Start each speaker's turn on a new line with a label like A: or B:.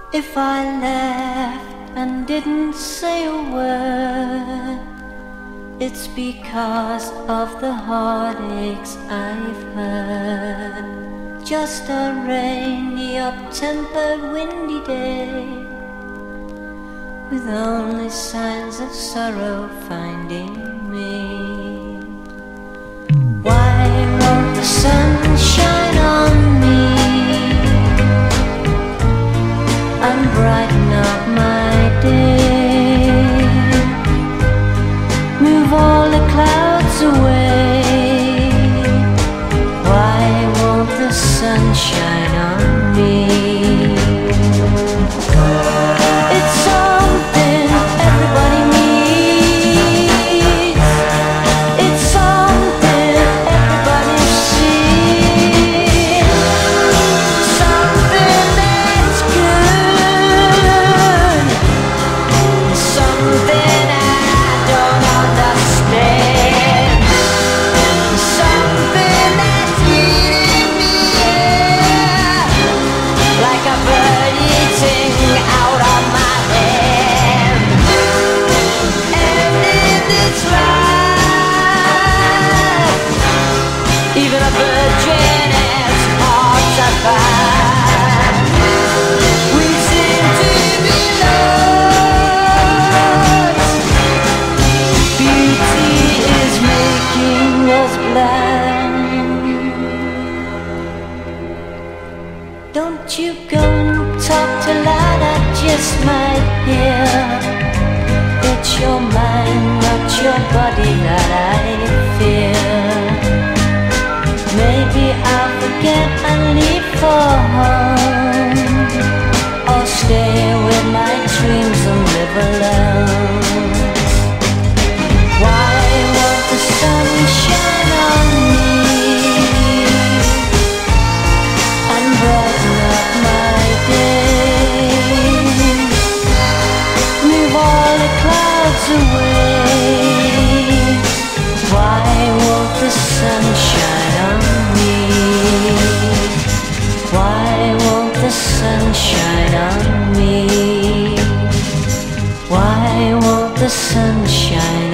A: If I left and didn't say a word, it's because of the heartaches I've heard. Just a rainy, up-tempered, windy day, with only signs of sorrow finding me. Why won't the sun shine on me and brighten up my day? Move all the clouds away. Why won't the sun shine on me? It's something everybody needs. It's something everybody sees. Something that's good. Something I don't understand. Something that's eating me, like a bird eating out of my hand. And in this life, even a virgin is hard to find. We seem to be lost. Beauty is making us blind. Don't you go and talk too loud, I just might hear. It's your mind, not your body that I fear. Maybe I'll forget and leave for home, or stay with my dreams and live alone. Why won't the sun shine on me and brighten up my day? Move all the clouds away. Why won't the sun shine on me? Why won't the sun shine on me? Why won't the sun shine